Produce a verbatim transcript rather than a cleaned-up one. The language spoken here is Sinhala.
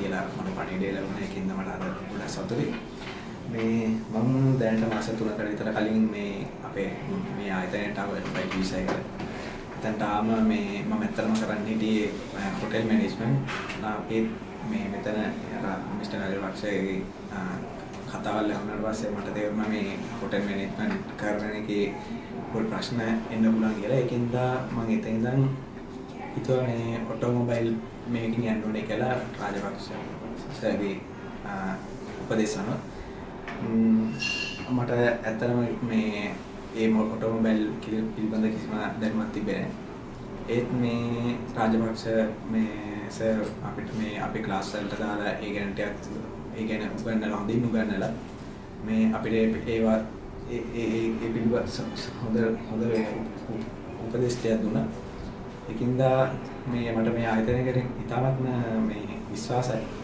කියලා මට පණිවිඩය ලැබුණා. ඒකින්ද මට අද ගොඩක් සතුටුයි. මේ මම දැනට මාස තුනකට විතර කලින් මේ අපේ මේ ආයතනයට ආව WIDE VISA එකට. එතනට ආම මේ මම ඇත්තටම කරන්න හිටියේ හොටෙල් මැනේජ්මන්ට්. අපි මේ මෙතන මිස්ටර් නගරවක්ෂගේ කතාවල් ලැබුණාට පස්සේ මට තේරුණා මේ හොටෙල් මැනේජ්මන්ට් කරන එකේ පොඩි ප්‍රශ්න එන්න පුළුවන් කියලා. ඒකින්ද මම එතන ඉඳන් හිතුවා මේ ඔටෝමොබයිල් මේකින් යන්න ඕනේ කියලා රාජපක්ෂ සර්ගේ උපදෙස් අනුව මට ඇත්තටම මේ ඒ ඔටෝමොබයිල් පිළිබඳ කිසිම දැනුමක් තිබෙන්නේ නැහැ. ඒත් මේ රාජපක්ෂ මේ සර් අපිට මේ අපේ ක්ලාස් වලට දාලා ඒ ගැන ටිකක් ඒ ගැන උගන්වලා හොඳින් උගන්වලා මේ අපිට ඒවා ඒ ඒ ඒ පිළිබඳ හොඳ හොඳ උපදෙස් ටිකක් දුන්නා. ඒකින්ද මේ මට මේ ආයතනය කෙරෙහි ඉතාමත්ම මේ විශ්වාසයි.